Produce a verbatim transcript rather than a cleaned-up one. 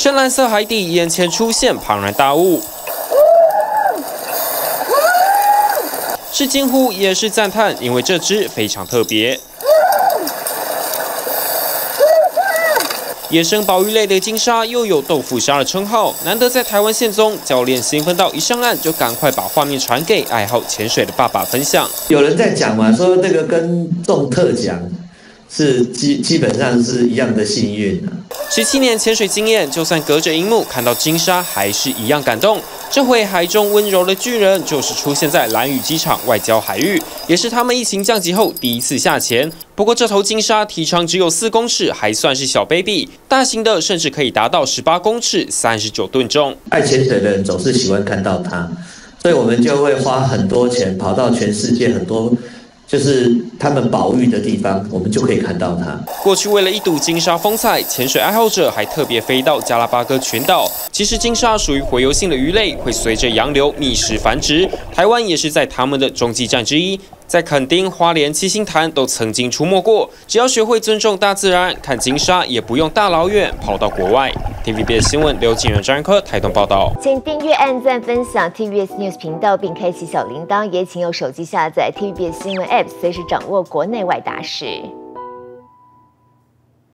深蓝色海底眼前出现庞然大物，是惊呼也是赞叹，因为这只非常特别。 野生保育类的金鲨又有豆腐鲨的称号，难得在台湾现踪，教练兴奋到一上岸就赶快把画面传给爱好潜水的爸爸分享。 有人在讲嘛，说这个跟中特奖是基基本上是一样的幸运啊。 十七年潜水经验，就算隔着荧幕看到金鲨，还是一样感动。这回海中温柔的巨人，就是出现在兰屿机场外郊海域，也是他们疫情降级后第一次下潜。不过这头金鲨体长只有四公尺，还算是小 baby， 大型的甚至可以达到十八公尺，三十九吨重。 爱潜水的人总是喜欢看到它，所以我们就会花很多钱跑到全世界很多。 就是他们保育的地方，我们就可以看到它。 过去为了一睹金鲨风采，潜水爱好者还特别飞到加拉巴哥群岛。其实金鲨属于洄游性的鱼类，会随着洋流觅食繁殖。台湾也是在他们的中继站之一，在垦丁、花莲、七星潭都曾经出没过。只要学会尊重大自然，看金鲨也不用大老远跑到国外。T V B S 新闻刘景元、张仁科台东报道。 请订阅、按赞、分享 T V B S News 频道，并开启小铃铛。也请用手机下载 T V B S 新闻 App， 随时掌握国内外大事。